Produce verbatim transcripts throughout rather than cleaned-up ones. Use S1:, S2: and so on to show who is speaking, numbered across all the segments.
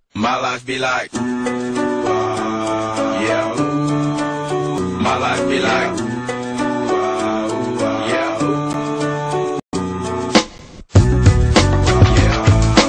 S1: My life be like, ooh, ah, yeah, ooh. My life be like, ooh, ah, ooh, ah, yeah, ooh. Yeah,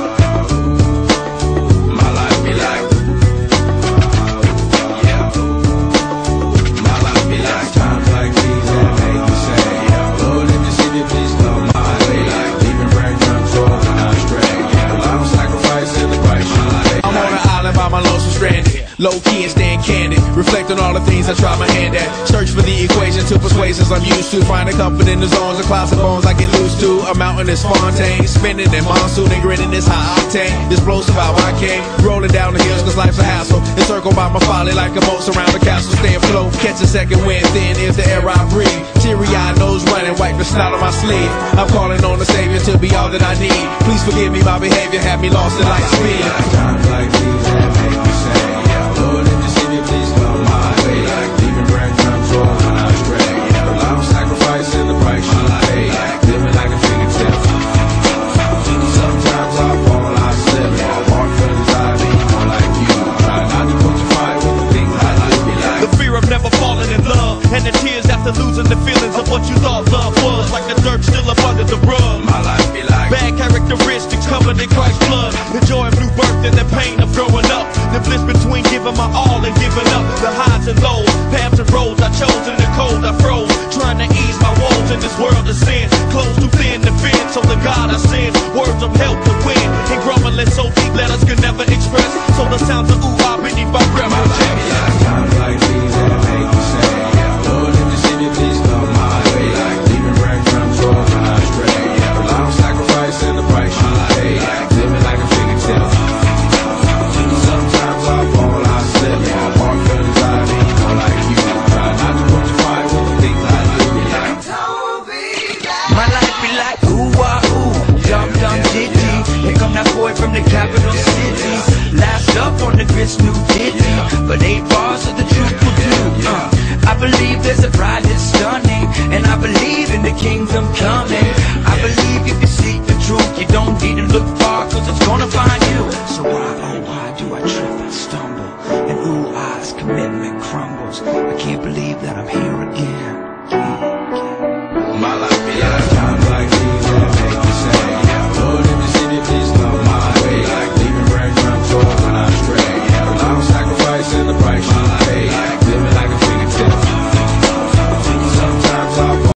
S1: ooh. My life be like, ooh, ah, yeah, ooh. My life be like times like these that make me say, yeah, Lord, if you see me, please come my way. Like leaving breadcrumbs all when I stray. Yeah, a lot of sacrifice in the price.
S2: I'm on an island by my lonesome stranded, low key and staying candid, reflect on all the things I try my hand at, search for the equation to persuasions I'm used to, finding comfort in the zones of clouds and bones I get loose to. A mountain is Fontaine, spinning in monsoon and grinning is high octane, explosive how I came, rolling down the hills cause life's a hassle, encircled by my folly like a moat around the castle, stay afloat, catch a second wind, thin is the air I breathe, teary-eyed nose running, wipe the snot on my sleeve, I'm calling on the Savior to be all that I need, please forgive me my behavior, had me lost in light speed.
S1: Times like these that make me say, yeah, Lord, if you see me, please come my way. Like leaving breadcrumbs all when I stray. Yeah, a lot of sacrifice in the price you pay. Like living like a fingertip. Sometimes I fall, I slip. I walk for the time, ain't more like you. Try not to put your fire with the things I like be like.
S3: The fear of never falling in love, and the tears after losing the feelings of what you thought love was. Like the dirt still up under the rug.
S1: My life be like
S3: bad characteristics covered in Christ's blood. The joy of new birth and the pain of growing up. The bliss between giving my all and giving up. The highs and lows, paths and roads I chose. In the cold I froze, trying to ease my woes in this world of sin. Close too thin to fit, so the God I send words of help to win.